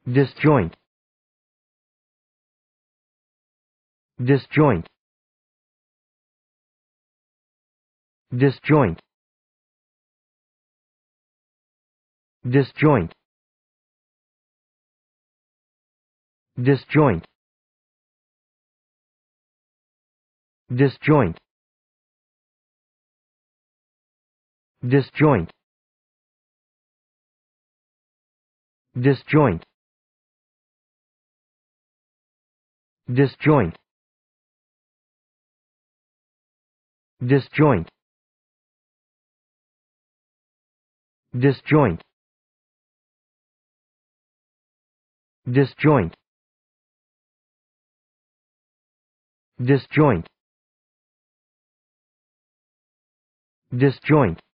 disjoint, disjoint, disjoint, disjoint, disjoint, disjoint, disjoint, disjoint, disjoint, disjoint, disjoint, disjoint, disjoint, disjoint,